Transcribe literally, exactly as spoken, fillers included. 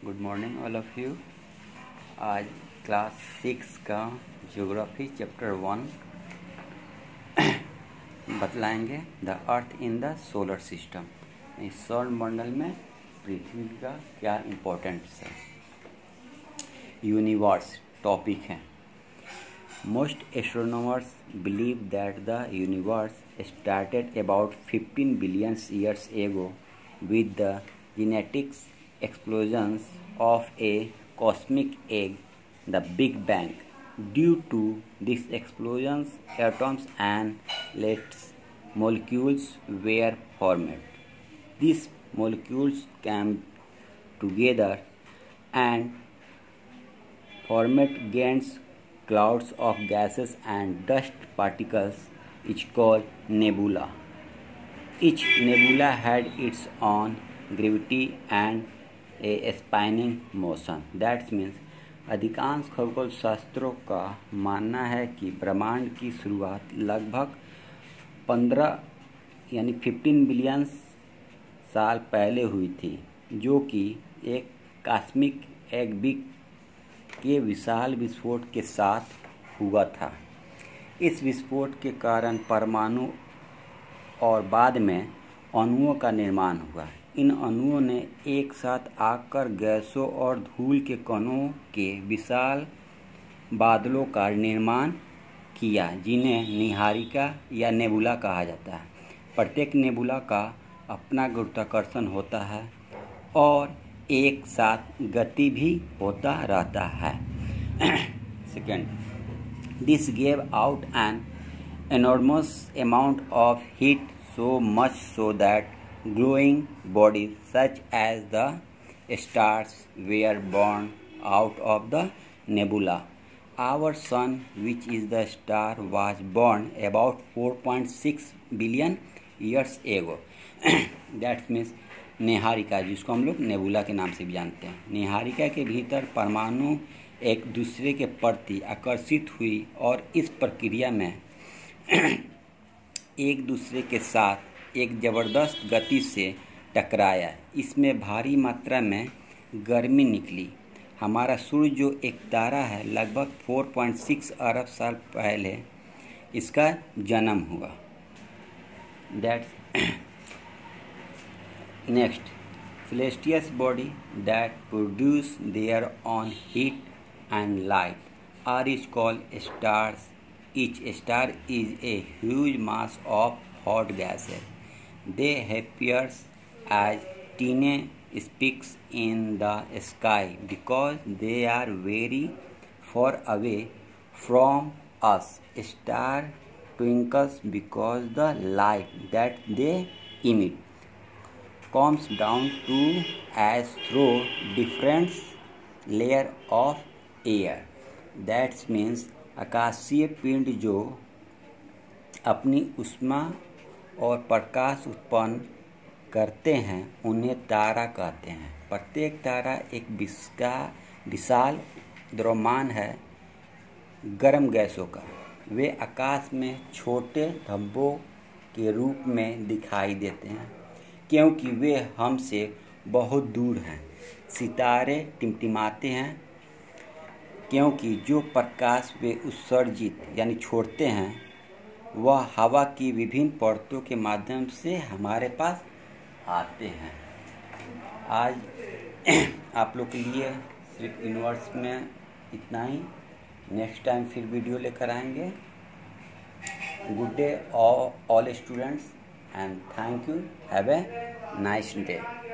Good morning all of you. आज class six का geography chapter one बतलाएंगे the earth in the solar system. इस सौर मंडल में पृथ्वी का क्या इम्पोर्टेंस है। यूनिवर्स टॉपिक है। Most astronomers believe that the universe started about fifteen billion years ago with the genetic explosions of a cosmic egg, the Big Bang. Due to these explosions, atoms and let molecules were formed. These molecules came together and formed dense clouds of gases and dust particles, which called nebula. Each nebula had its own gravity and a spinning motion. That means अधिकांश खगोल शास्त्रों का मानना है कि ब्रह्मांड की शुरुआत लगभग पंद्रह यानी फिफ्टीन बिलियन साल पहले हुई थी, जो कि एक कॉस्मिक एग बिग के विशाल विस्फोट के साथ हुआ था। इस विस्फोट के कारण परमाणु और बाद में अणुओं का निर्माण हुआ। इन अणुओं ने एक साथ आकर गैसों और धूल के कणों के विशाल बादलों का निर्माण किया, जिन्हें निहारिका या नेबुला कहा जाता है। प्रत्येक नेबुला का अपना गुरुत्वाकर्षण होता है और एक साथ गति भी होता रहता है। Second, this gave out an enormous amount of heat, so much so that glowing bodies such as the stars were born out of the nebula. Our sun, which is the star, was born about four point six billion years ago. That means निहारिका, जिसको हम लोग nebula के नाम से भी जानते हैं। निहारिका के भीतर परमाणु एक दूसरे के प्रति आकर्षित हुई और इस प्रक्रिया में एक दूसरे के साथ एक ज़बरदस्त गति से टकराया। इसमें भारी मात्रा में गर्मी निकली। हमारा सूर्य जो एक तारा है, लगभग चार पॉइंट छह अरब साल पहले इसका जन्म हुआ। That's next, celestial body that produce their own heat and light are is called stars. Each star is a huge mass of hot gases. They appear as tiny specks in the sky because they are very far away from us. Star twinkles because the light that they emit comes down to us through different layer of air. That means आकाशीय पिंड जो अपनी ऊष्मा और प्रकाश उत्पन्न करते हैं, उन्हें तारा कहते हैं। प्रत्येक तारा एक विशाल द्रव्यमान है गर्म गैसों का। वे आकाश में छोटे धब्बों के रूप में दिखाई देते हैं क्योंकि वे हमसे बहुत दूर हैं। सितारे टिमटिमाते हैं क्योंकि जो प्रकाश वे उत्सर्जित यानी छोड़ते हैं, वह हवा की विभिन्न परतों के माध्यम से हमारे पास आते हैं। आज आप लोग के लिए सिर्फ यूनिवर्स में इतना ही। नेक्स्ट टाइम फिर वीडियो लेकर आएंगे। Good day all students and thank you. Have a nice day.